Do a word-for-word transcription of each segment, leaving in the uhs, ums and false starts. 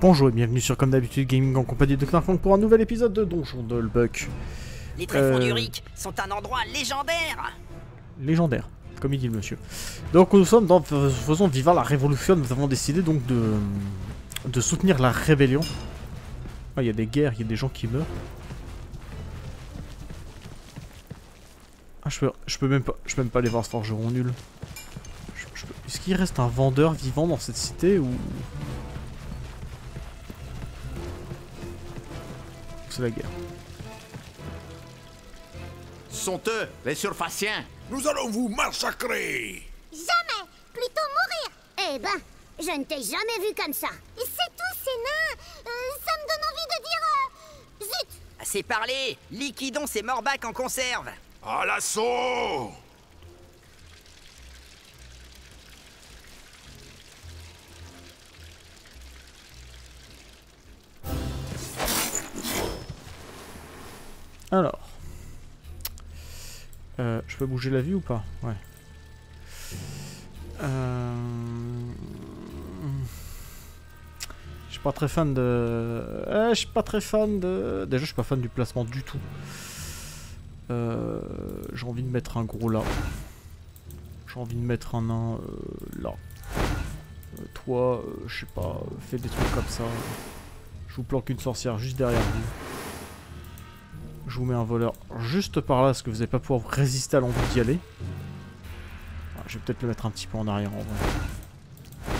Bonjour et bienvenue sur Comme d'habitude Gaming en compagnie de Knarkang pour un nouvel épisode de Donjon Nullbuck. Les tréfonds euh... du Ric sont un endroit légendaire. Légendaire, comme il dit le monsieur. Donc nous sommes dans faisons Viva la Révolution. Nous avons décidé donc de de soutenir la rébellion. Ah, il y a des guerres, il y a des gens qui meurent. Ah, je peux, je peux même pas, je peux même pas aller voir ce forgeron nul. Je, je peux... Est-ce qu'il reste un vendeur vivant dans cette cité ou c'est la guerre? Sont eux, les surfaciens. Nous allons vous massacrer. Jamais. Plutôt mourir. Eh ben, je ne t'ai jamais vu comme ça. C'est tout, ces nains. Euh, ça me donne envie de dire... Euh... Zut. Assez parlé. Liquidons ces morbacs en conserve. À l'assaut. Alors, euh, je peux bouger la vue ou pas? Ouais. Euh... Je suis pas très fan de... Euh, je suis pas très fan de... Déjà, je suis pas fan du placement du tout. Euh... J'ai envie de mettre un gros là. J'ai envie de mettre un nain euh, là. Euh, toi, euh, je sais pas, fais des trucs comme ça. Je vous planque une sorcière juste derrière vous. Je vous mets un voleur juste par là, parce que vous n'allez pas pouvoir résister à l'envie d'y aller. Ah, je vais peut-être le mettre un petit peu en arrière en vrai.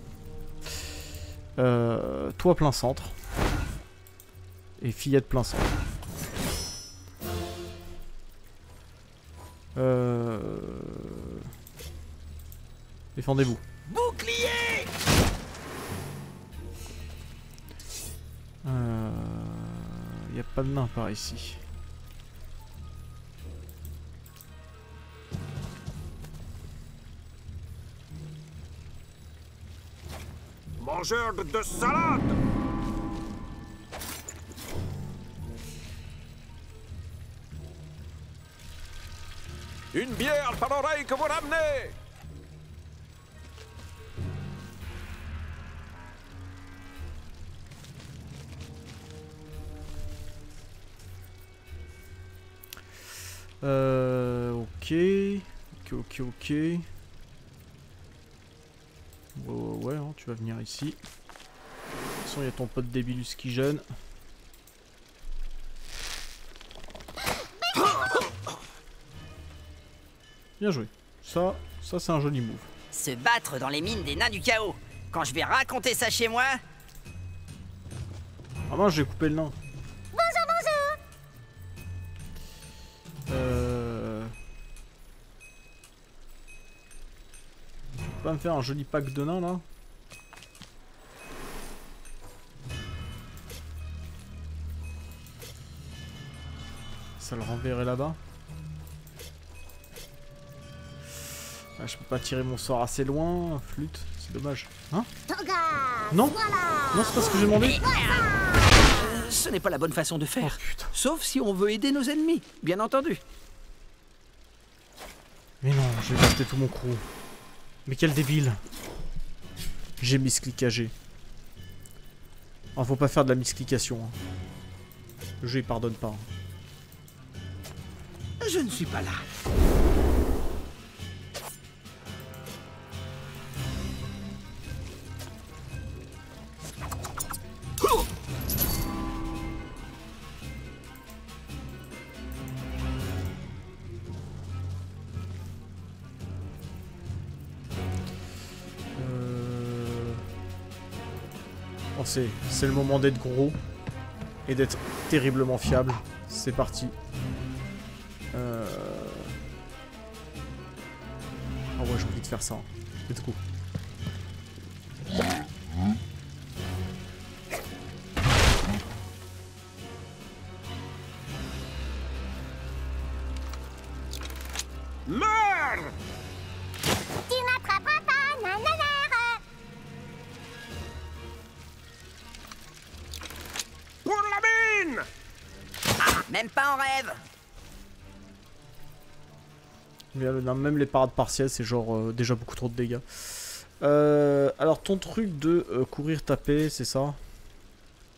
Euh, toi plein centre. Et fillette plein centre. Euh... Défendez-vous. Bouclier. Euh... Il n'y a pas de nain par ici. Mangeur de, de salade. Une bière par oreille que vous ramenez. Euh... Ok... Ok, ok, ok... Ouais, ouais, ouais hein, tu vas venir ici. De toute façon, il y a ton pote Débilus qui gêne. Bien joué. Ça, ça c'est un joli move. Se battre dans les mines des nains du chaos. Quand je vais raconter ça chez moi... Ah mince, j'ai coupé le nain. Bonjour, bonjour. Euh... Tu peux pas me faire un joli pack de nains là? Ça le renverrait là-bas. Ah, je peux pas tirer mon sort assez loin, flûte, c'est dommage. Hein? Toga. Non, Voilà. non, c'est pas ce que j'ai demandé. Euh, ce n'est pas la bonne façon de faire. Oh, putain. Sauf si on veut aider nos ennemis, bien entendu. Mais non, j'ai gâté tout mon crew. Mais quel débile. J'ai misclickagé. Ah, faut pas faire de la misclication. Hein. Le jeu il pardonne pas. Hein. Je ne suis pas là. C'est le moment d'être gros et d'être terriblement fiable. C'est parti. Euh... Ah ouais, j'ai envie de faire ça. Let's go. Meurs. Tu m'attraperas pas, nanana. Pour la mine. Même pas en rêve. Même les parades partielles, c'est genre euh, déjà beaucoup trop de dégâts. Euh, alors ton truc de euh, courir taper, c'est ça?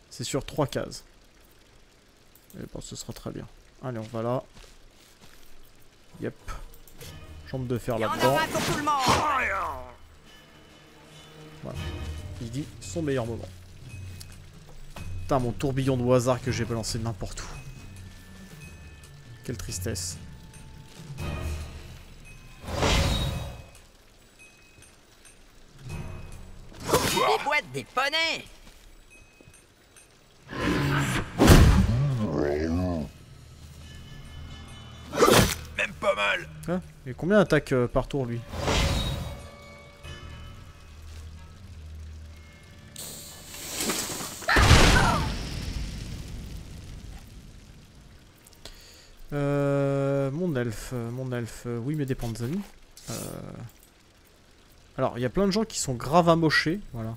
C'est sur trois cases. Et bon, ce sera très bien. Allez, on va là. Yep. Jambe de fer Il y en là-dedans. aura pour tout le monde. Voilà. Il dit son meilleur moment. Putain, mon tourbillon de hasard que j'ai balancé n'importe où. Quelle tristesse. Des boîtes, des poneys. Même pas mal. Hein? Et combien d'attaques euh, par tour lui? Euh, mon elfe, mon elfe, euh, oui mais des panzani. Euh... Alors il y a plein de gens qui sont grave amochés, voilà.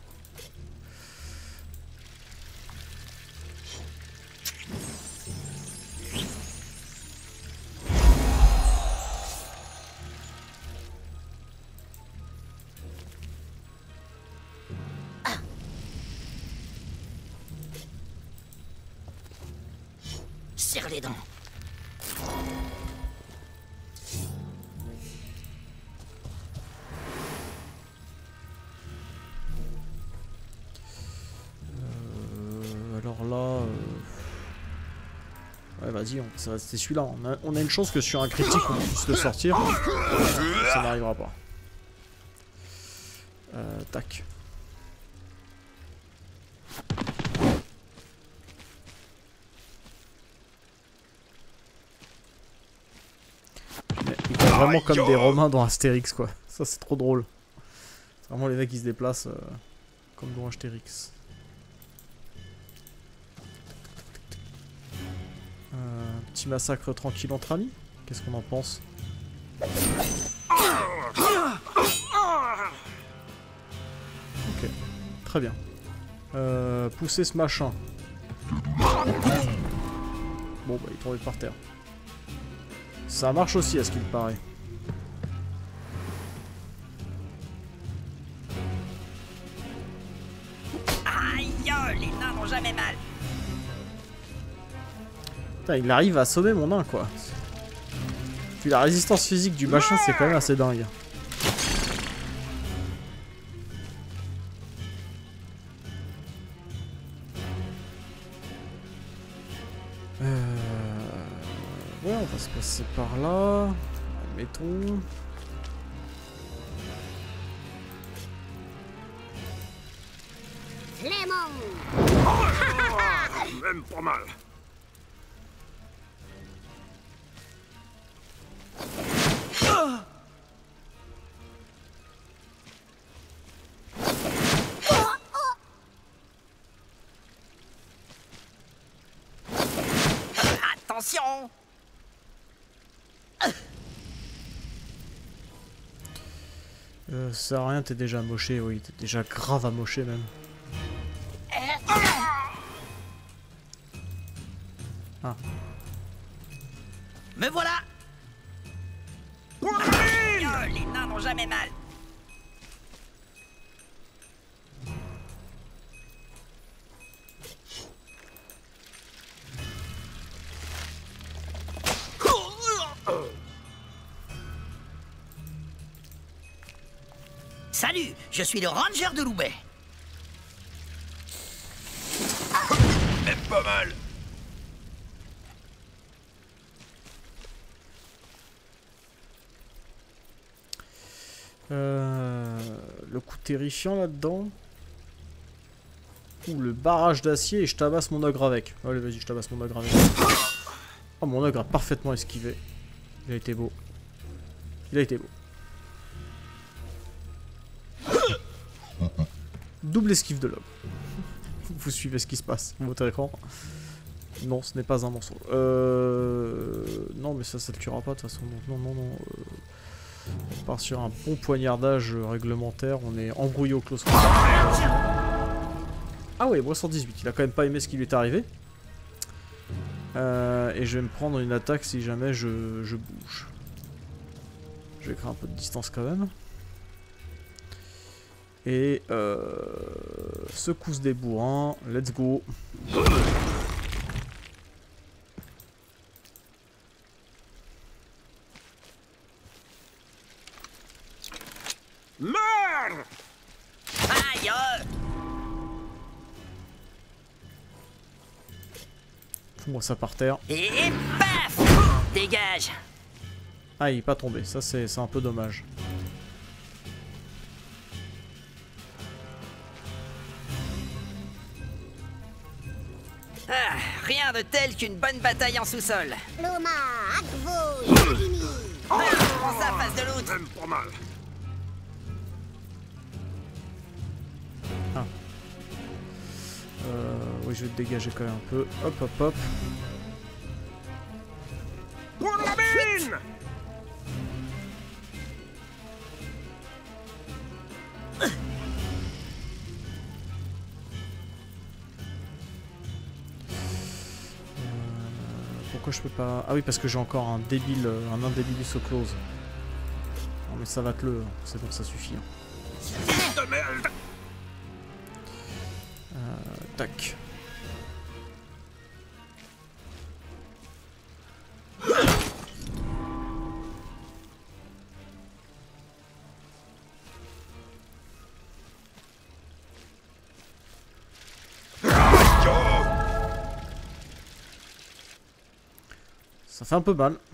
Serre les dents. Euh, alors là... Euh... Ouais vas-y, on... ça c'est celui-là. On a... on a une chance que sur un critique on puisse le sortir. Ça n'arrivera pas. Euh, tac. Ils font vraiment comme des Romains dans Astérix quoi. Ça c'est trop drôle. C'est vraiment les mecs qui se déplacent euh, comme dans Astérix. Euh, petit massacre tranquille entre amis. Qu'est-ce qu'on en pense? Ok, très bien. Euh, pousser ce machin. Bon bah il est tombé par terre. Ça marche aussi à ce qu'il paraît. Aïe, les nains n'ont jamais mal. Putain, il arrive à assommer mon nain quoi. Puis la résistance physique du machin c'est quand même assez dingue. Euh... Ouais, on va se passer par là. Admettons. Clément. Même pas mal. Attention. Euh, ça sert à rien, t'es déjà amoché, oui, t'es déjà grave amoché même. Ah. Me voilà. Aïe, les nains n'ont jamais mal. Salut, je suis le ranger de Loubet. Même pas mal. Euh, le coup terrifiant là-dedans. Ou le barrage d'acier et je tabasse mon ogre avec. Allez vas-y, je tabasse mon ogre avec. Oh, mon ogre a parfaitement esquivé. Il a été beau. Il a été beau. Double esquive de l'ogre. Vous suivez ce qui se passe sur votre écran. Non, ce n'est pas un mensonge. Euh... Non, mais ça, ça le tuera pas de toute façon. Non, non, non. Euh... On part sur un bon poignardage réglementaire. On est embrouillé au close. Ah ouais, moi cent dix-huit. Il a quand même pas aimé ce qui lui est arrivé. Euh... Et je vais me prendre une attaque si jamais je, je bouge. Je vais créer un peu de distance quand même. Et euh, secousse des bourrins, let's go. Meurs! Aïe euh. Fous-moi ça par terre. Et paf! Dégage! Ah, il est pas tombé, ça c'est un peu dommage. Ah, rien de tel qu'une bonne bataille en sous-sol. Loma, Akvo, Yagini. Ah, prends ça, face de l'autre. Même pas mal. Euh, oui, je vais te dégager quand même un peu. Hop, hop, hop. Pour la mine! Pourquoi je peux pas... Ah oui, parce que j'ai encore un débile, un indébile so close. Non mais ça va te le... C'est bon, ça suffit. Hein. De merde! Euh, tac. Ça fait un peu mal.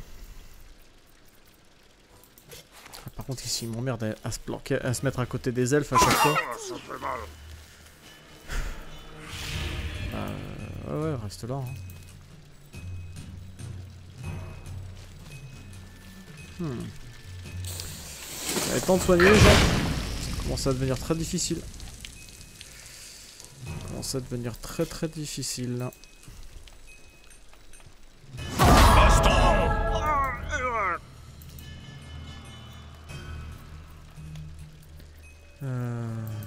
Ah, par contre ici, il m'emmerde à, à se planquer, à se mettre à côté des elfes à chaque fois. Ça fait mal. Euh, ouais, ouais, reste là. Hein. Hmm. Il est temps de soigner les gens. Ça commence à devenir très difficile. Ça commence à devenir très très difficile. Euh...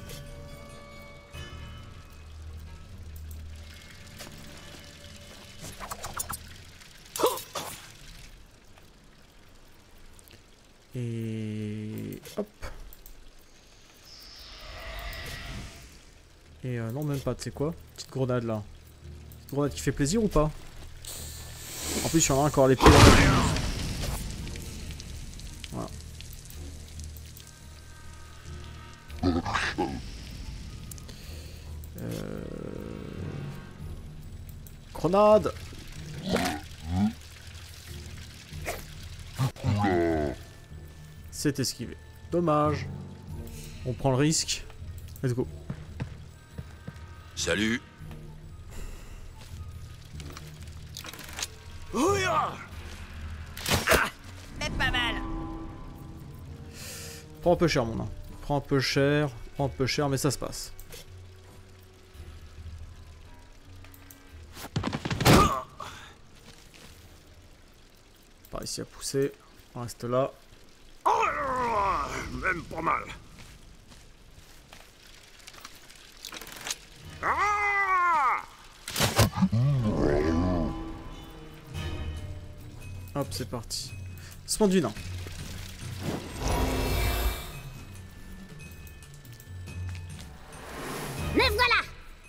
Et hop. Et euh, non, même pas, tu sais quoi? Petite grenade là. Petite grenade qui fait plaisir ou pas? En plus, il y en a encore les pieds. Voilà. Euh... Grenade! C'est esquivé. Dommage. On prend le risque. Let's go. Salut. Ah, mais pas mal. Prends un peu cher, mon nain. Prends un peu cher. Prends un peu cher, mais ça se passe. Par ici à pousser. On reste là. Oh, même pas mal. Ah! Hop, c'est parti. Spawn du nain. Me voilà.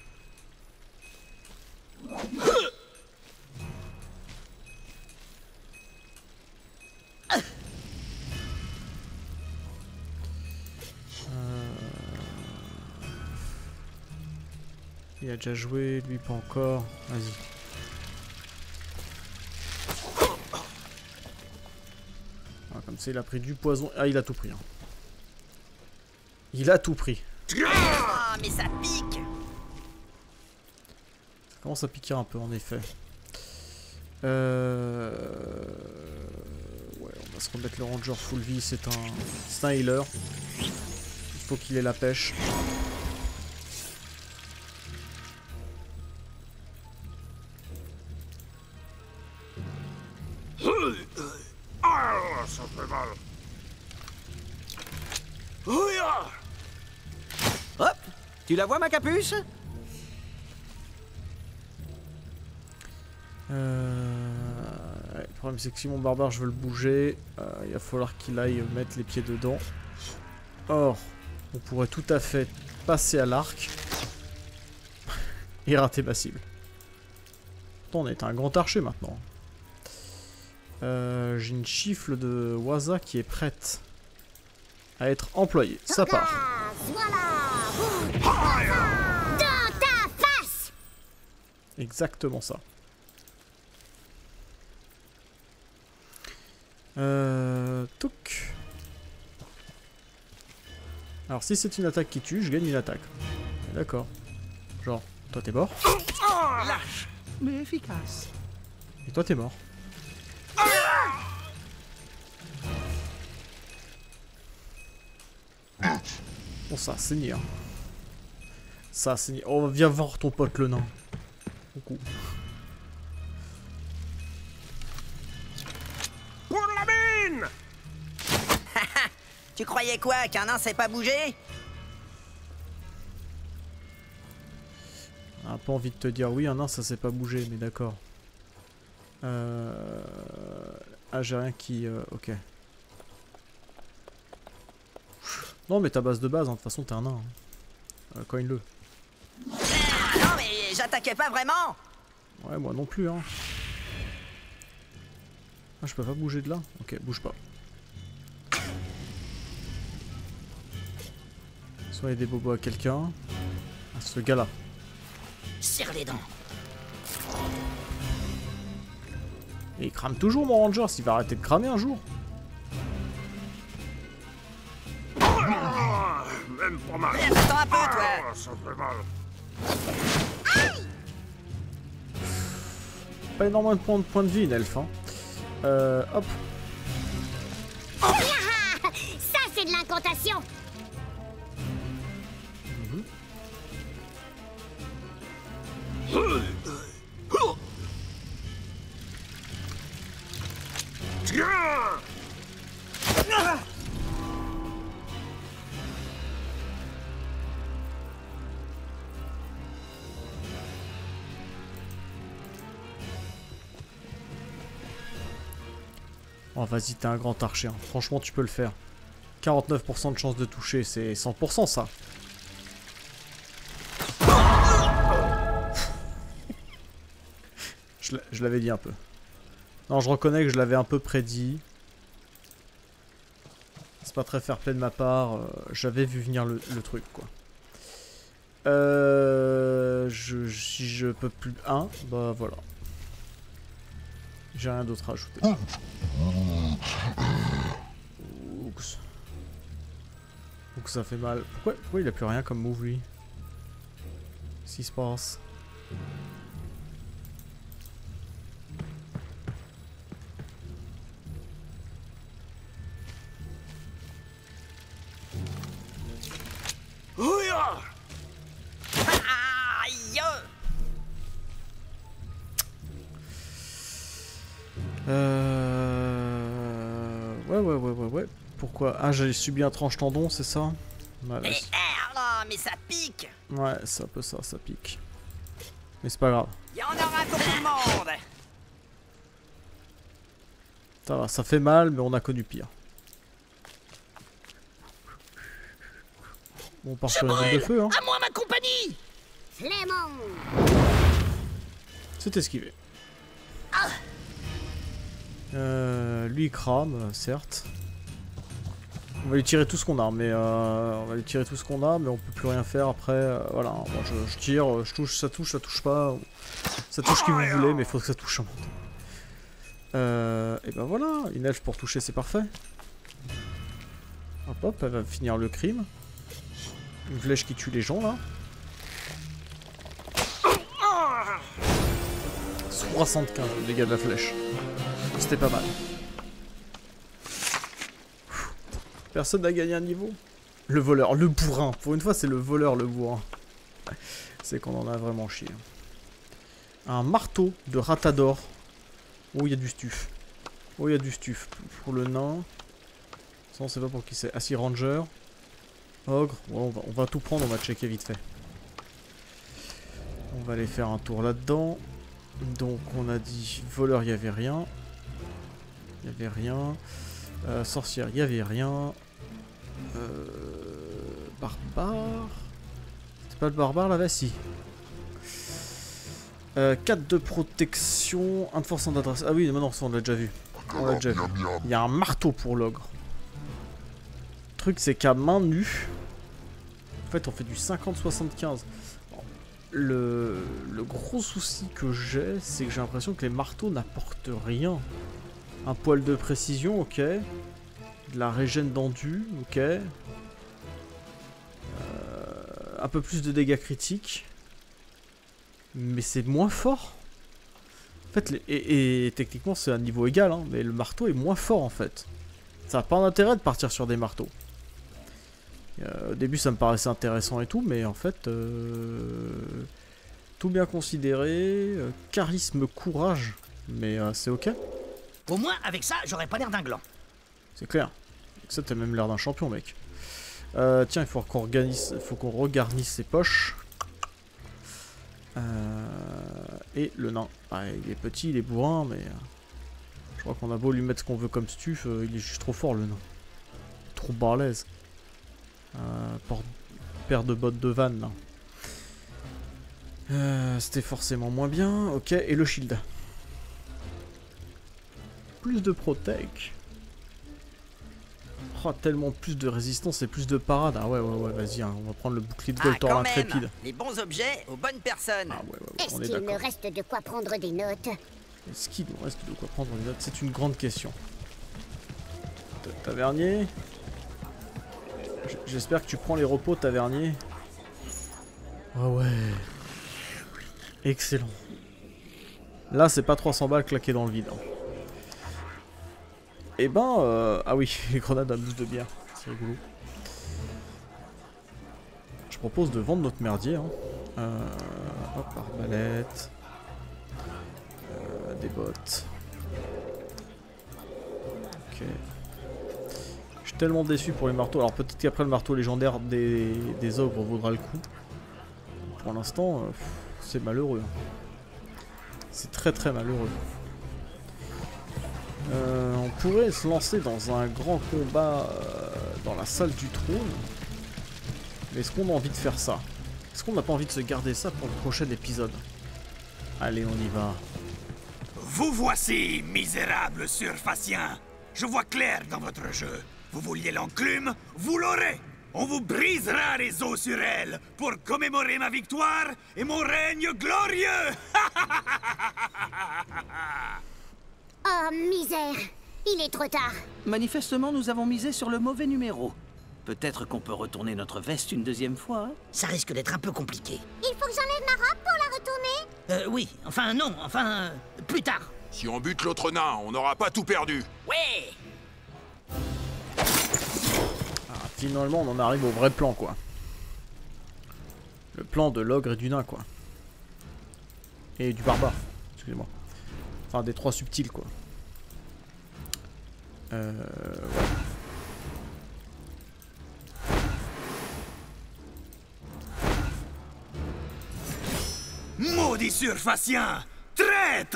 Il a déjà joué, lui pas encore. Vas-y. Ah, comme ça, il a pris du poison. Ah, il a tout pris. Hein. Il a tout pris. Ah, mais ça pique. Ça commence à piquer un peu, en effet. Euh... Ouais, on va se remettre le ranger full vie. C'est un, c'est un healer. Il faut qu'il ait la pêche. Ah, ça fait mal. Hop! Tu la vois, ma capuce? Euh... ouais, le problème c'est que si mon barbare je veux le bouger, euh, il va falloir qu'il aille mettre les pieds dedans. Or, On pourrait tout à fait passer à l'arc et rater ma cible. Pourtant, on est un grand archer maintenant. Euh, J'ai une chifle de Waza qui est prête à être employée. Ça part. Voilà, boum, dans ta face. Exactement ça. Euh... Touc. Alors si c'est une attaque qui tue, je gagne une attaque. D'accord. Genre, toi t'es mort. Lâche, mais efficace. Et toi t'es mort. Bon ça a saigné hein. Ça a saigné. Oh viens voir ton pote le nain. Coucou. Pour la mine! Tu croyais quoi, qu'un nain sait pas bouger? On a pas envie de te dire oui, un nain ça sait pas bouger, mais d'accord. Euh... Ah j'ai rien qui... Euh... Ok. Non mais ta base de base, hein. De toute façon t'es un nain. Hein. Euh, Coin-le. Ah, non mais j'attaquais pas vraiment. Ouais moi non plus hein. Ah je peux pas bouger de là? Ok, bouge pas. Soyez des bobos à quelqu'un. À ce gars là. Serre les dents. Et il crame toujours mon ranger, s'il va arrêter de cramer un jour. Ah, même pas mal. Eh, attends un peu toi. Ah, ça fait mal. Pas énormément de points de, points de vie une elfe hein. Euh, hop. Ça, c'est de l'incantation. Tiens! Oh vas-y t'es un grand archer hein. Franchement tu peux le faire. quarante-neuf pour cent de chance de toucher, c'est cent pour cent ça. Je l'avais dit un peu. Non je reconnais que je l'avais un peu prédit. C'est pas très fair play de ma part. Euh, J'avais vu venir le, le truc quoi. Euh, je, si je peux plus un, bah voilà. J'ai rien d'autre à ajouter. Oups. Oups, ça fait mal. Pourquoi, pourquoi il a plus rien comme move lui? Qu'est-ce qui se passe? Aïe! Euh... Ouais, ouais, ouais, ouais, ouais. Pourquoi? Ah, j'ai subi un tranche tendon, c'est ça? Ouais, Mais, ouais, ah, non, mais ça pique! ouais, c'est un peu ça, ça pique. Mais c'est pas grave. Il y en aura pour tout le monde! Ça va, ça fait mal, mais on a connu pire. Bon, on part sur une boule de feu, hein. À moi ma compagnie! Flémon. C'est esquivé. Euh, lui il crame, euh, certes. On va lui tirer tout ce qu'on a, mais euh, on va lui tirer tout ce qu'on a, mais on peut plus rien faire après. Euh, voilà, moi je, je tire, je touche, ça touche, ça touche pas. Ça touche qui vous voulez, mais il faut que ça touche un monde. Euh, et ben voilà, une elfe pour toucher, c'est parfait. Hop hop, elle va finir le crime. Une flèche qui tue les gens là. soixante-quinze de dégâts de la flèche. C'était pas mal. Personne n'a gagné un niveau. Le voleur, le bourrin. Pour une fois, c'est le voleur, le bourrin. C'est qu'on en a vraiment chié. Un marteau de Ratador. Oh, il y a du stuff. Oh, il y a du stuff. Pour le nain. Ça, on sait pas pour qui c'est. Ah, si, Ranger. Ogre. Bon, on, va, on va tout prendre, on va checker vite fait. On va aller faire un tour là-dedans. Donc, on a dit voleur, il n'y avait rien. Il n'y avait rien. Euh, sorcière, il n'y avait rien. Euh, barbare. C'est pas le barbare là, vas-y. Euh, quatre de protection, un de force d'adresse. Ah oui, mais non, ça on l'a déjà vu. On l'a déjà vu. Il y a un marteau pour l'ogre. Le truc c'est qu'à main nue, en fait on fait du cinquante soixante-quinze. Le, le gros souci que j'ai, c'est que j'ai l'impression que les marteaux n'apportent rien. Un poil de précision, ok. De la régène d'endu, ok. Euh, un peu plus de dégâts critiques. Mais c'est moins fort. En fait, les, et, et techniquement c'est à un niveau égal, hein, mais le marteau est moins fort en fait. Ça n'a pas d'intérêt de partir sur des marteaux. Euh, au début ça me paraissait intéressant et tout, mais en fait, euh, tout bien considéré, euh, charisme, courage, mais euh, c'est ok. Au moins, avec ça, j'aurais pas l'air d'un gland. C'est clair. Avec ça t'as même l'air d'un champion, mec. Euh, tiens, il faut qu'on organise, faut qu'on regarnisse ses poches. Euh, et le nain. Ah, il est petit, il est bourrin, mais... Euh, je crois qu'on a beau lui mettre ce qu'on veut comme stuff, euh, il est juste trop fort, le nain. Trop balèze. Euh, porte, paire de bottes de vanne, là. Euh, C'était forcément moins bien. Ok, et le shield. Plus de protec. Oh, tellement plus de résistance et plus de parade. Ah ouais, ouais, ouais, vas-y, hein, on va prendre le bouclier de Ah, Goltor quand intrépide. même, les bons objets aux bonnes personnes. Ah ouais, ouais, ouais, Est-ce on est qu'il me d'accord. reste de quoi prendre des notes? Est-ce qu'il nous reste de quoi prendre des notes? C'est une grande question. Tavernier. J'espère que tu prends les repos, tavernier. Ah ouais. Excellent. Là, c'est pas trois cents balles claquées dans le vide. Hein. Et ben, euh... ah oui, les grenades à mousse de bière. C'est rigolo. Je propose de vendre notre merdier. Hein. Euh... Hop, arbalète. Euh, des bottes. Ok. Je suis tellement déçu pour les marteaux. Alors peut-être qu'après le marteau légendaire des, des ogres vaudra le coup. Pour l'instant, euh, c'est malheureux. C'est très très malheureux. Euh, on pourrait se lancer dans un grand combat euh, dans la salle du trône. Mais est-ce qu'on a envie de faire ça? Est-ce qu'on n'a pas envie de se garder ça pour le prochain épisode? Allez, on y va. Vous voici, misérables surfaciens. Je vois clair dans votre jeu. Vous vouliez l'enclume, vous l'aurez. On vous brisera les os sur elle pour commémorer ma victoire et mon règne glorieux. Oh, misère! Il est trop tard. Manifestement, nous avons misé sur le mauvais numéro. Peut-être qu'on peut retourner notre veste une deuxième fois, hein? Ça risque d'être un peu compliqué. Il faut que j'enlève ma robe pour la retourner? Euh, oui, enfin non, enfin, euh, plus tard. Si on bute l'autre nain, on n'aura pas tout perdu. Ouais. Ah, finalement, on en arrive au vrai plan, quoi. Le plan de l'ogre et du nain, quoi. Et du barbare, excusez-moi. Enfin, des trois subtils, quoi. Euh... Ouais. Maudit surfacien! Traître!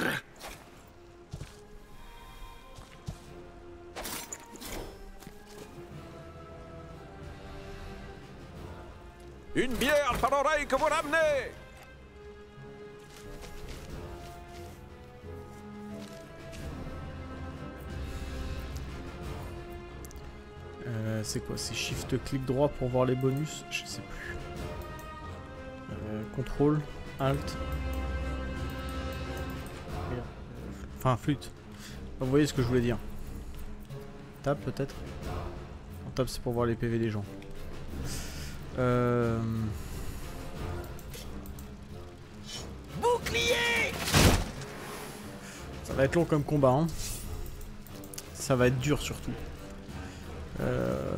Une bière par oreille que vous ramenez! Euh, c'est quoi? C'est shift clic droit pour voir les bonus? Je sais plus. Euh, contrôle, alt. Enfin, flûte. Vous voyez ce que je voulais dire. Tab peut-être? Non, tab c'est pour voir les P V des gens. Euh... Bouclier! Ça va être long comme combat, hein. Ça va être dur surtout. Euh...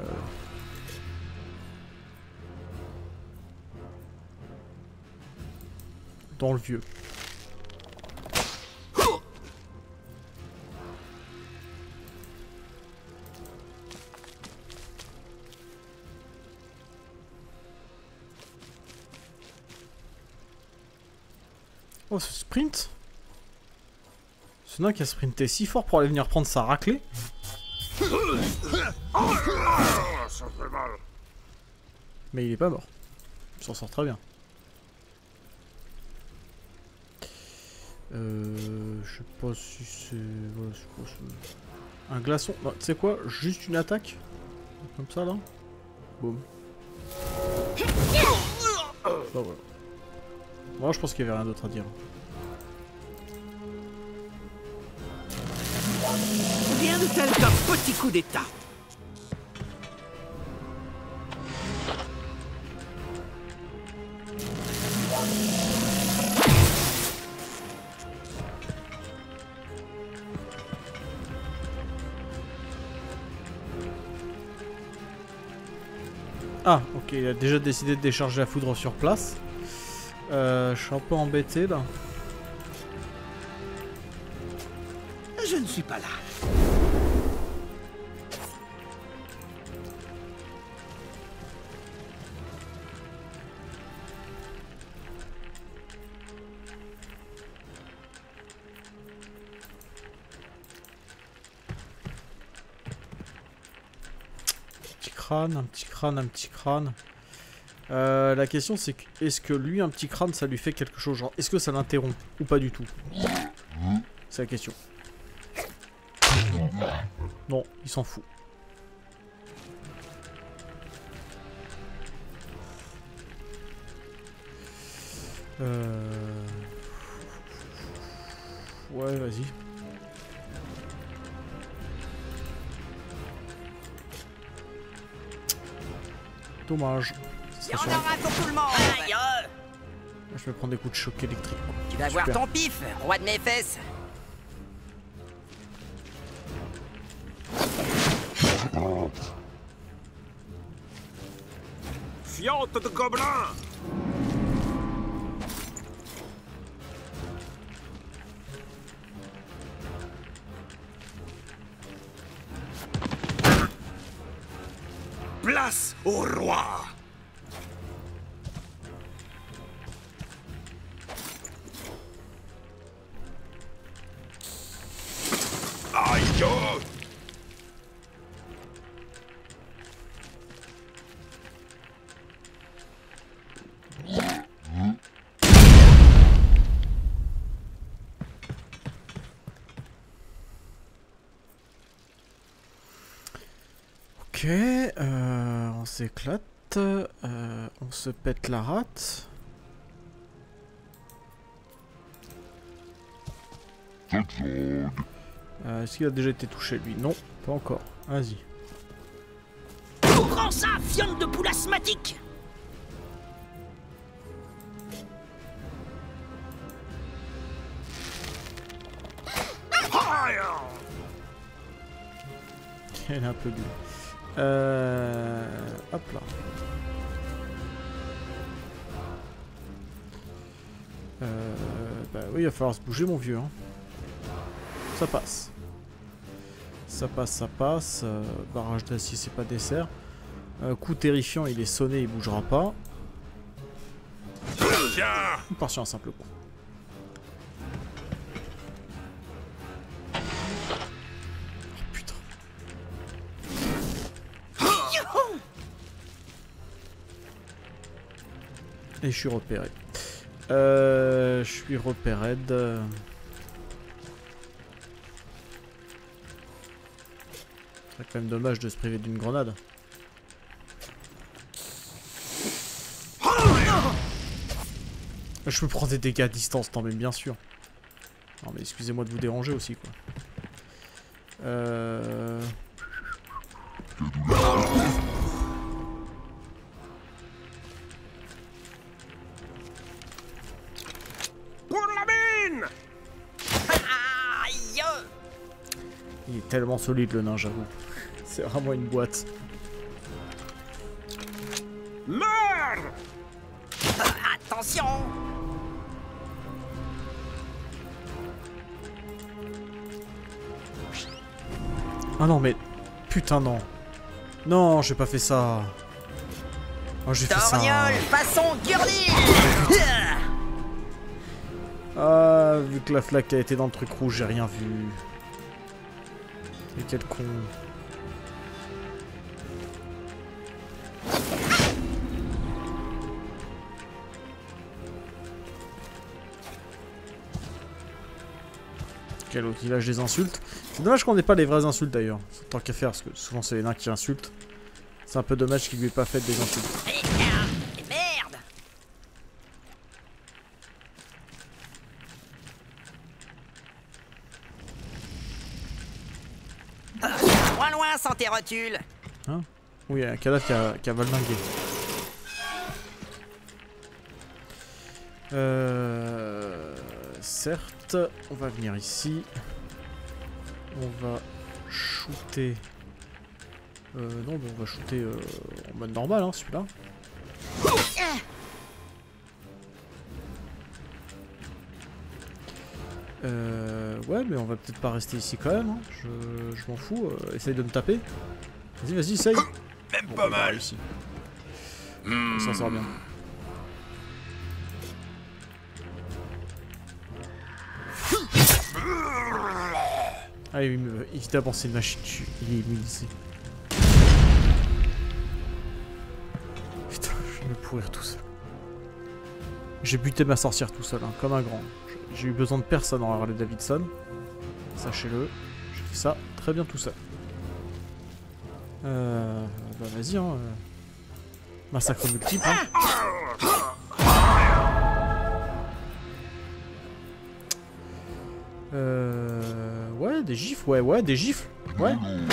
Dans le vieux. Oh, ce sprint. Ce nain qui a sprinté si fort pour aller venir prendre sa raclée. Ça fait mal. Mais il est pas mort. Il s'en sort très bien. Euh, je sais pas si c'est... Ouais, c'est quoi, c'est... Un glaçon. Tu sais quoi? Juste une attaque? Comme ça là? Boum. Bah voilà. Moi je pense qu'il y avait rien d'autre à dire. Rien de tel qu'un petit coup d'état. Ah, ok, il a déjà décidé de décharger la foudre sur place. Euh, je suis un peu embêté là. Je ne suis pas là. Petit crâne, un petit crâne, un petit crâne. Euh, la question c'est que, est-ce que lui, un petit crâne, ça lui fait quelque chose? Genre, est-ce que ça l'interrompt ou pas du tout? C'est la question. Non, il s'en fout. Euh... Ouais, vas-y. Dommage. Il y en aura pour tout le monde. Aïe, euh. Je vais prendre des coups de choc électrique. Tu vas voir Super. ton pif, roi de mes fesses. Fiente de gobelin! Place au roi! Aïe! Ok, euh, on s'éclate, euh, on se pète la rate. Euh, Est-ce qu'il a déjà été touché lui? Non, pas encore. Vas-y. Tout grand ça, fiente de poule asthmatique. Elle est un peu dure. Euh... Hop là. Euh... Bah oui, il va falloir se bouger mon vieux. Hein. Ça passe. Ça passe, ça passe. Euh, barrage d'acier, c'est pas dessert. Euh, coup terrifiant, il est sonné, il bougera pas. Tiens! On part sur un simple coup. Et je suis repéré. Euh, je suis repéré de... C'est quand même dommage de se priver d'une grenade. Je peux prendre des dégâts à distance, non mais bien sûr. Non mais excusez-moi de vous déranger aussi quoi. Euh... Pour la mine! Aïe! Il est tellement solide le nain, j'avoue. C'est vraiment une boîte. Meurs! Attention! Ah non mais... Putain non. Non, j'ai pas fait ça. Oh, j'ai fait ça. Torgnole, façon Gurley! Ah, vu que la flaque a été dans le truc rouge, j'ai rien vu. Et quel con. Quel autre village des insultes. C'est dommage qu'on n'ait pas les vraies insultes d'ailleurs. Tant qu'à faire, parce que souvent c'est les nains qui insultent. C'est un peu dommage qu'il lui ait pas fait des insultes. Et merde! Loin loin sans tes rotules! Hein? Oui, il y a un cadavre qui a, qui a valdingué. Euh... Certes, on va venir ici. On va shooter... Euh, non, mais on va shooter euh, en mode normal, hein, celui-là. Euh, ouais, mais on va peut-être pas rester ici quand même. Hein. Je, je m'en fous. Euh, essaye de me taper. Vas-y, vas-y, essaye. Même Bon, pas on va mal. réussir. On s'en sort bien. Ah oui, mais évidemment, c'est une machine. Il est immunisé. Putain, je vais me pourrir tout seul. J'ai buté ma sorcière tout seul, hein, comme un grand. J'ai eu besoin de personne en Harley Davidson. Sachez-le. J'ai fait ça très bien tout seul. Euh... Bah vas-y, hein. Euh... Massacre multiple, hein. Euh... Ouais, des gifles, ouais, ouais, des gifles. Ouais.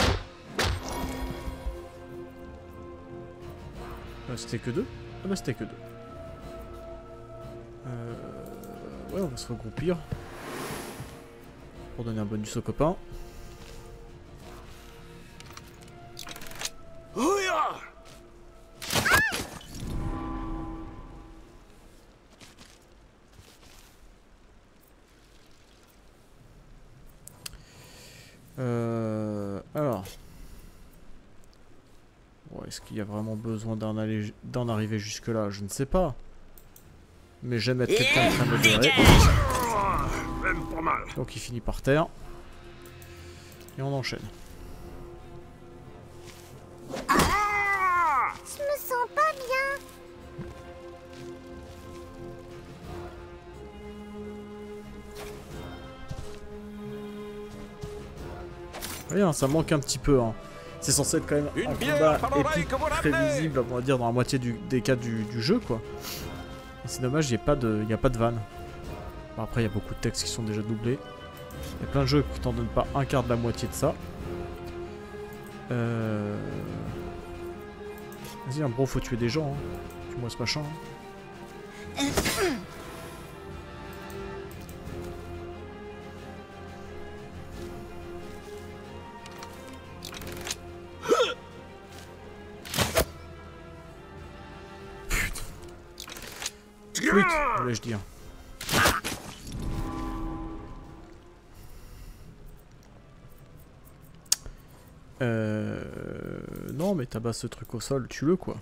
Euh, c'était que deux? Ah bah c'était que deux. Euh... Ouais, on va se regroupir. Pour donner un bonus aux copains. Euh, alors, bon, est-ce qu'il y a vraiment besoin d'en aller, d'en arriver jusque là? Je ne sais pas. Mais j'aime être quelqu'un de très modéré. Même pas mal. Donc il finit par terre. Et on enchaîne. Je me sens pas bien. Oui, hein, ça manque un petit peu. Hein. C'est censé être quand même Une un bière par combat l'oreille épique, que vous ramenez. prévisible, on va dire, dans la moitié du, des cas du, du jeu, quoi. Et c'est dommage, il n'y a pas de, il y a pas de vanne. Bon, après, il y a beaucoup de textes qui sont déjà doublés. Il y a plein de jeux qui t'en donnent pas un quart de la moitié de ça. Euh... Vas-y, un bro, faut tuer des gens. Hein. Tue-moi ce machin. Hein. Quick, voulais-je dire. Euh... Non, mais tabasse ce truc au sol, tue-le, quoi.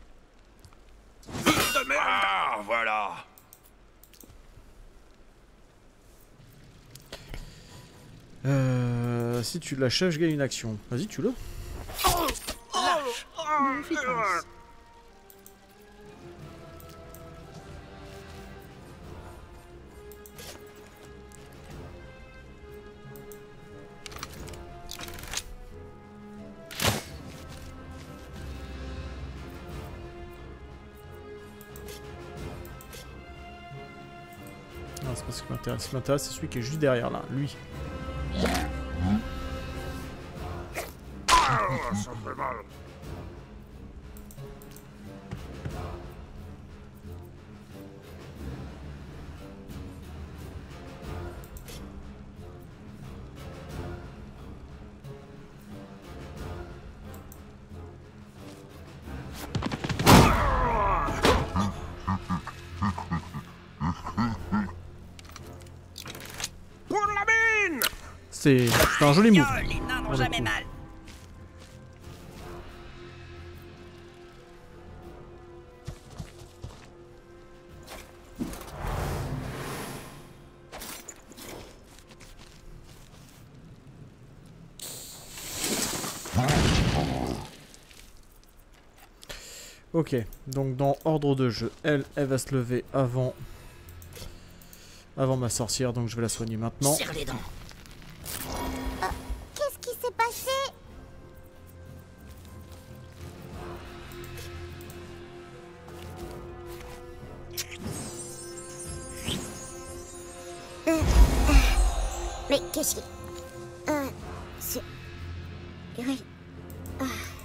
De merde. Ah, voilà. Euh... Si tu l'achèves, je gagne une action. Vas-y, tue-le. Non, c'est pas ce qui m'intéresse. Ce qui m'intéresse, c'est celui qui est juste derrière là, lui. Ah, ça fait mal. Pour la mine! C'est un joli move. Oh, les nains n'ont Pour le jamais coup. mal. Ok, donc dans ordre de jeu, elle, elle va se lever avant, avant ma sorcière, donc je vais la soigner maintenant. Serre les dents. Mais qu'est-ce qui... Euh... C'est... Oui... Ah...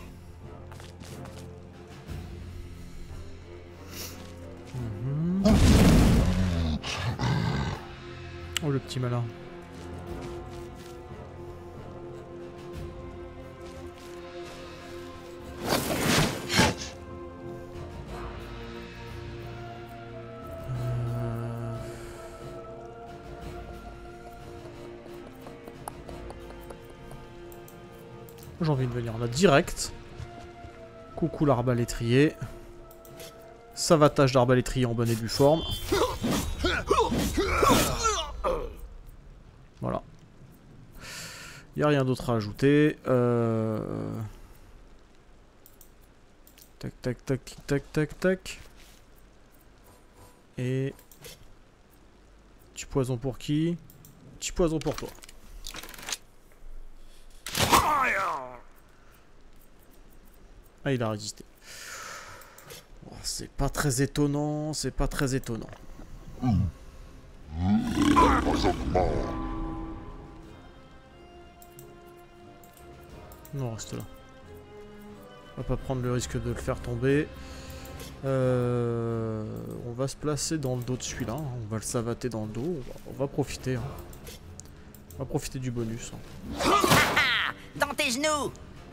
Oh le petit malin. Euh... J'ai envie de venir là direct. Coucou l'arbalétrier. Savatage d'arbalétrier en bonne et due forme. Voilà. Il n'y a rien d'autre à ajouter. Euh... Tac, tac, tac, tac, tac, tac. Et... Petit poison pour qui? Petit poison pour toi. Ah, il a résisté. Oh, c'est pas très étonnant, c'est pas très étonnant. Non, reste là. On va pas prendre le risque de le faire tomber. Euh, on va se placer dans le dos de celui-là. Hein. On va le savater dans le dos. On va, on va profiter. Hein. On va profiter du bonus. Hein. Dans tes genoux.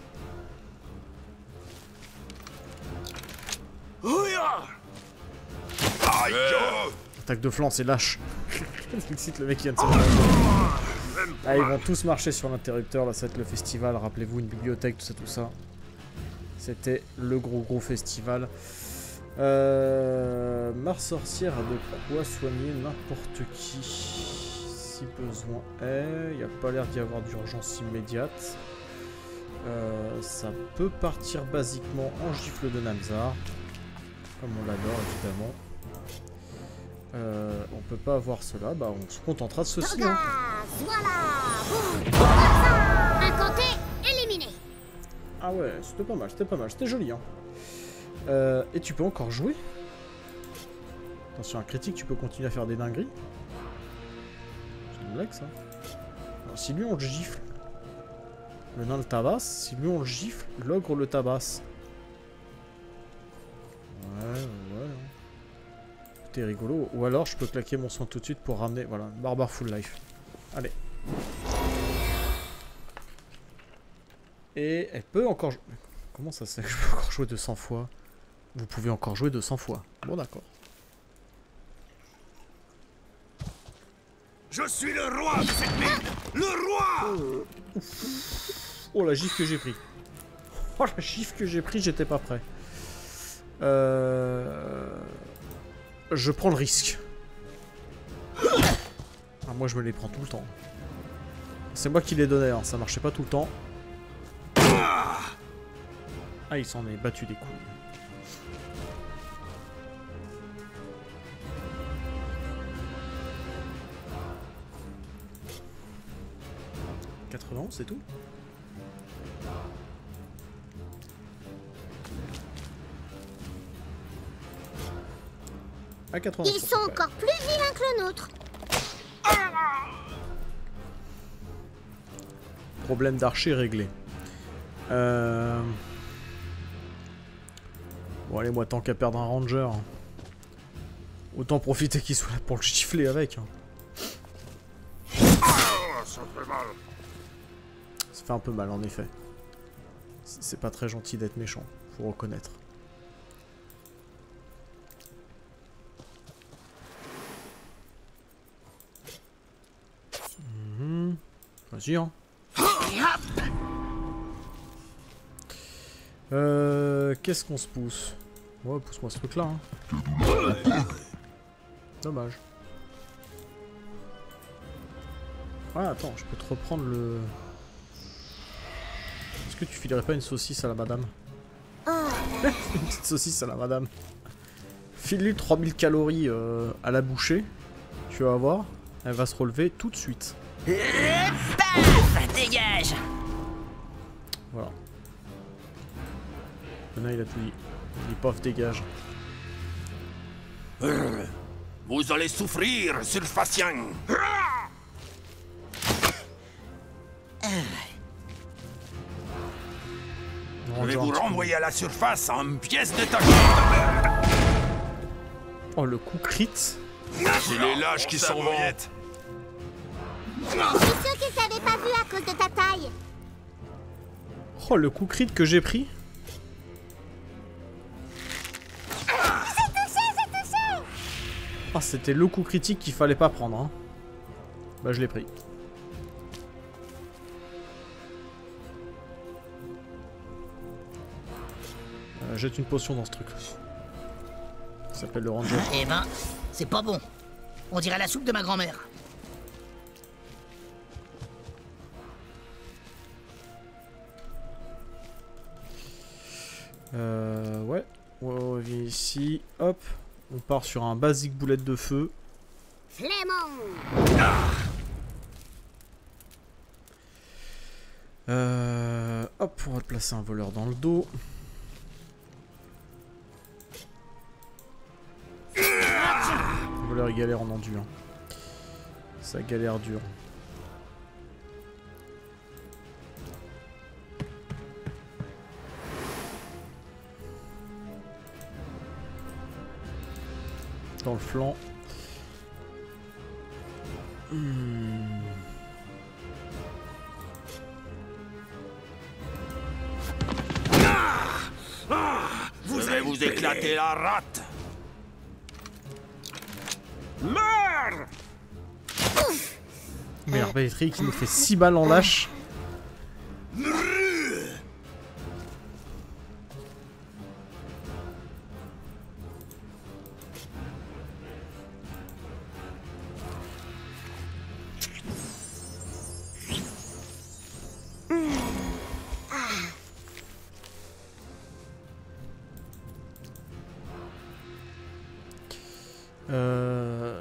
Attaque de flanc, c'est lâche. Le mec qui vient de se ah, ils vont tous marcher sur l'interrupteur. Là, ça va être le festival. Rappelez-vous, une bibliothèque, tout ça, tout ça. C'était le gros gros festival. Euh, ma sorcière a de quoi soigner n'importe qui, si besoin est. Il n'y a pas l'air d'y avoir d'urgence immédiate. Euh, ça peut partir basiquement en gifle de Namzar, comme on l'adore évidemment. Euh, on peut pas avoir cela, bah on se contentera de ceci. Hein. Voilà. Incanté, éliminé. Ah ouais, c'était pas mal, c'était pas mal, c'était joli. Hein. Euh, et tu peux encore jouer. Attention, un critique, tu peux continuer à faire des dingueries. C'est une blague ça. Alors, si lui on le gifle, le nain le tabasse. Si lui on le gifle, l'ogre le tabasse. Ouais, ouais. C'était rigolo. Ou alors je peux claquer mon soin tout de suite pour ramener. Voilà, barbare full life. Allez. Et elle peut encore jouer. Comment ça se fait que je peux encore jouer deux cents fois? Vous pouvez encore jouer deux cents fois. Bon, d'accord. Je suis le roi de cette mine. Le roi. Oh, oh la gifle que j'ai pris. Oh la gifle que j'ai pris, j'étais pas prêt. Euh... Je prends le risque. Ah, moi je me les prends tout le temps. C'est moi qui les donnais, hein. Ça marchait pas tout le temps. Ah, il s'en est battu des couilles. quatre-vingts, c'est tout? À quatre-vingts. Ils sont encore plus vilains que le nôtre. Problème d'archer réglé. Euh... Bon allez, moi tant qu'à perdre un ranger, autant profiter qu'il soit là pour le gifler avec. Hein. Ça fait mal. Ça fait un peu mal en effet. C'est pas très gentil d'être méchant, faut reconnaître. Mmh. Vas-y hein. Euh, Qu'est-ce qu'on se pousse? Ouais, pousse-moi ce truc là. Hein. Dommage. Ouais, attends, je peux te reprendre le... Est-ce que tu filerais pas une saucisse à la madame? Une petite saucisse à la madame. File-lui trois mille calories euh, à la bouchée. Tu vas voir, elle va se relever tout de suite. Paf, dégage. Voilà. Maintenant il a tout dit. Il dit paf, dégage. Vous allez souffrir, Surfacien. Je vais vous renvoyer à la surface en pièces détachées de merde. Oh, le coup crit. C'est les lâches qui s'en vont. Je suis sûr qu'ils t'avaient pas vu à cause de ta taille. Oh, le coup crit que j'ai pris. J'ai touché, j'ai touché. Ah, c'était le coup critique qu'il fallait pas prendre. Hein. Bah, je l'ai pris. Euh, jette une potion dans ce truc. Ça s'appelle le ranger. Eh ben, c'est pas bon. On dirait la soupe de ma grand-mère. Euh, ouais. Ouais, on revient ici. Hop. On part sur un basique boulette de feu. Flémon. Euh, hop, on va placer un voleur dans le dos. Le voleur il galère en endur. Ça galère dur. Dans le flanc. Hmm. Vous allez vous éclater la rate. Merde! Mais l'arballétrier qui nous fait six balles en lâche. Euh...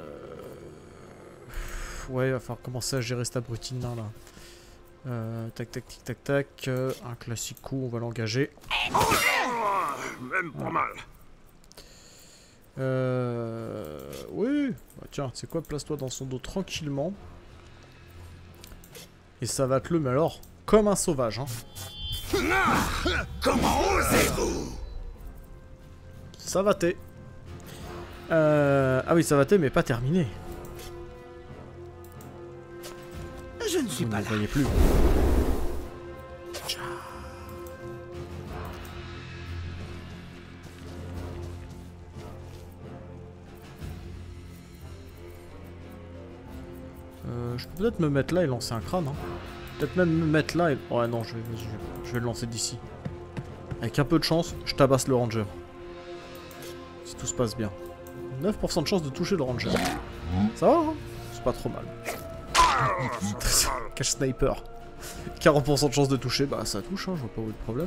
Ouais, il va falloir commencer à gérer cet abruti de nain là. Euh, tac tac tic tac tac. Euh, un classique coup, on va l'engager. Même pas mal. Euh... Oui. Bah, tiens, c'est quoi, place-toi dans son dos tranquillement. Et ça va te le, mais alors, comme un sauvage. Hein. Comment osez-vous? Ça va t'es. Euh... Ah oui, ça va t'es, mais pas terminé. Je ne suis Vous pas ne là. le voyez plus. Euh, je peux peut-être me mettre là et lancer un crâne. Hein. Peut-être même me mettre là et... Ouais non, je vais, je, je vais le lancer d'ici. Avec un peu de chance, je tabasse le ranger. Si tout se passe bien. neuf pour cent de chance de toucher le ranger. Ça va, hein? C'est pas trop mal. Cache sniper. quarante pour cent de chance de toucher, bah ça touche, hein, je vois pas où est le problème.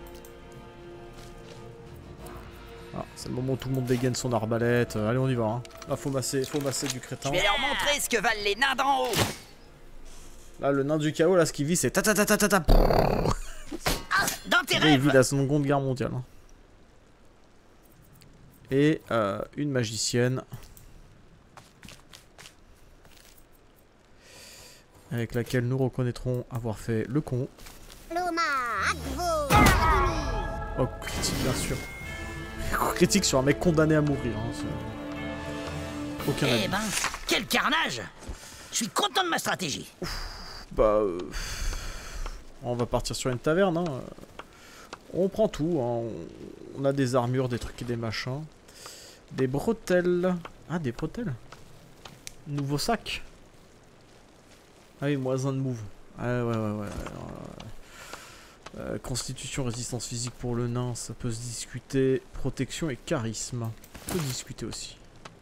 Ah, c'est le moment où tout le monde dégaine son arbalète. Euh, allez, on y va. Hein. Là, faut masser, faut masser du crétin. Je vais leur montrer ce que valent les nains d'en haut. Là, le nain du chaos, là, ce qu'il vit, c'est ta ta ta ta ta ta. Ah, dans tes Il rêves. vit la Seconde Guerre mondiale. Hein. Et euh, une magicienne. Avec laquelle nous reconnaîtrons avoir fait le con. Loma, Agvo, Oh, critique, bien sûr. Critique sur un mec condamné à mourir. Hein, aucun Eh avis. ben, quel carnage! Je suis content de ma stratégie. Bah, euh, on va partir sur une taverne. Hein. On prend tout. Hein. On a des armures, des trucs et des machins. Des bretelles. Ah, des bretelles. Nouveau sac. Ah oui, moins un de move. Ah ouais, ouais, ouais. ouais. Euh, constitution, résistance physique pour le nain, ça peut se discuter. Protection et charisme. Ça peut se discuter aussi.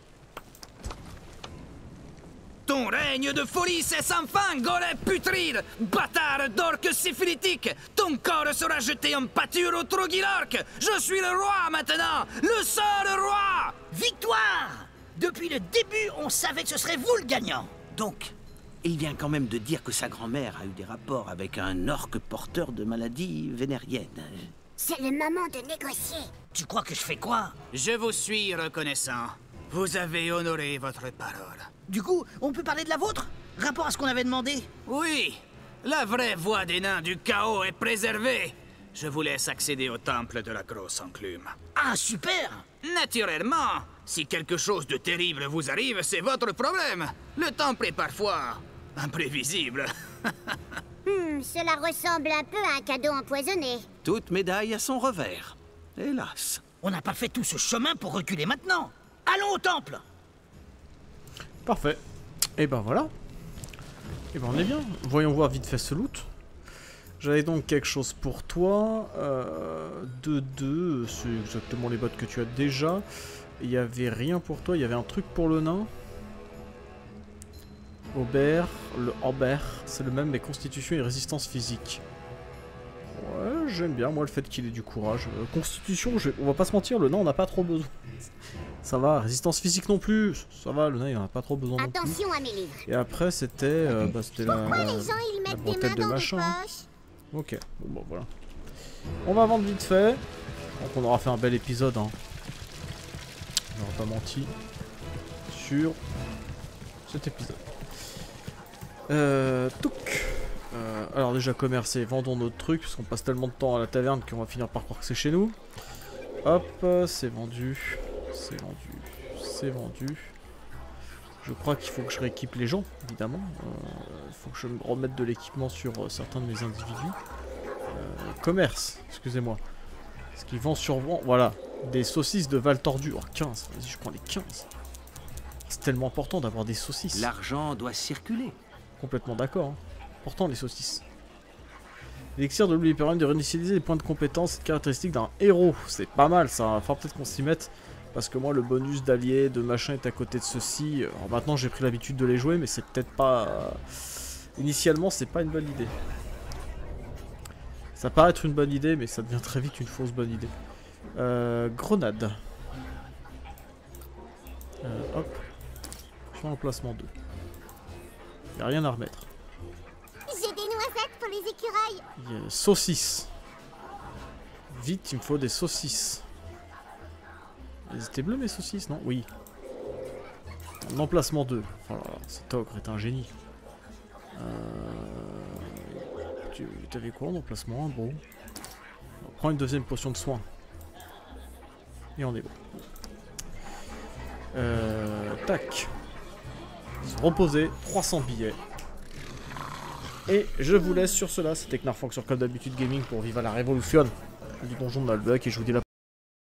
Ton règne de folie c'est sans fin, golem putride, bâtard d'orque syphilitique. Ton corps sera jeté en pâture au Trogilorque. Je suis le roi maintenant, le seul roi. Victoire! Depuis le début, on savait que ce serait vous le gagnant. Donc, il vient quand même de dire que sa grand-mère a eu des rapports avec un orque porteur de maladies vénériennes. c'est le moment de négocier. Tu crois que je fais quoi? Je vous suis reconnaissant. Vous avez honoré votre parole. Du coup, on peut parler de la vôtre? Rapport à ce qu'on avait demandé? Oui, La vraie voie des nains du chaos est préservée. Je vous laisse accéder au temple de la grosse enclume. Ah, super! Naturellement, si quelque chose de terrible vous arrive, c'est votre problème. Le temple est parfois imprévisible. Hmm, cela ressemble un peu à un cadeau empoisonné. Toute médaille a son revers. Hélas. On n'a pas fait tout ce chemin pour reculer maintenant. Allons au temple! Parfait. Et ben voilà. Et ben on est bien. Voyons voir vite fait ce loot. J'avais donc quelque chose pour toi. Euh, deux deux, c'est exactement les bottes que tu as déjà. Il n'y avait rien pour toi. Il y avait un truc pour le nain. Aubert, le Aubert, c'est le même, mais constitution et résistance physique. Ouais, j'aime bien, moi, le fait qu'il ait du courage. Euh, constitution, je... on va pas se mentir, le nain, on n'a pas trop besoin. Ça va, résistance physique non plus. Ça va, le nain, il en a pas trop besoin non plus. Attention à mes livres. Et après, c'était euh, bah, c'était la, Pourquoi la, les gens ils la mettent des bretelle mains de dans machin. des hein. poches? Ok, bon, bon voilà. On va vendre vite fait. Donc on aura fait un bel épisode. Hein. On n'aura pas menti sur cet épisode. Euh, touc. Euh, alors déjà commercer, vendons notre truc, parce qu'on passe tellement de temps à la taverne qu'on va finir par croire que c'est chez nous. Hop, c'est vendu. C'est vendu. C'est vendu. Je crois qu'il faut que je rééquipe les gens, évidemment. Il euh, faut que je me remette de l'équipement sur euh, certains de mes individus. Euh, commerce, excusez-moi. Ce qu'ils vendent sur vent, voilà. Des saucisses de Val Tordu. Oh, quinze, vas-y, je prends les quinze. C'est tellement important d'avoir des saucisses. L'argent doit circuler. Complètement d'accord. Hein. Important les saucisses. L'élixir de l'oubli permet de réinitialiser les points de compétence et caractéristiques d'un héros. C'est pas mal ça. Il va falloir peut-être qu'on s'y mette. Parce que moi le bonus d'allié, de machin est à côté de ceci. Alors maintenant j'ai pris l'habitude de les jouer mais c'est peut-être pas... Euh... Initialement c'est pas une bonne idée. Ça paraît être une bonne idée mais ça devient très vite une fausse bonne idée. Euh, grenade. Euh, hop. Champ emplacement deux. Y'a rien à remettre. J'ai des noisettes pour les écureuils. Il y a saucisses. Vite il me faut des saucisses. Elles étaient bleues mes saucisses, non? Oui. En emplacement deux. Oh là là, cet ogre est un génie. Euh... Tu avais quoi en emplacement un? Bon. On prend une deuxième potion de soin. Et on est bon. Euh... Tac. Se reposer. trois cents billets. Et je vous laisse sur cela. C'était Knarfonk sur Comme d'habitude Gaming pour Viva la Révolution. Du donjon de Malbec et je vous dis la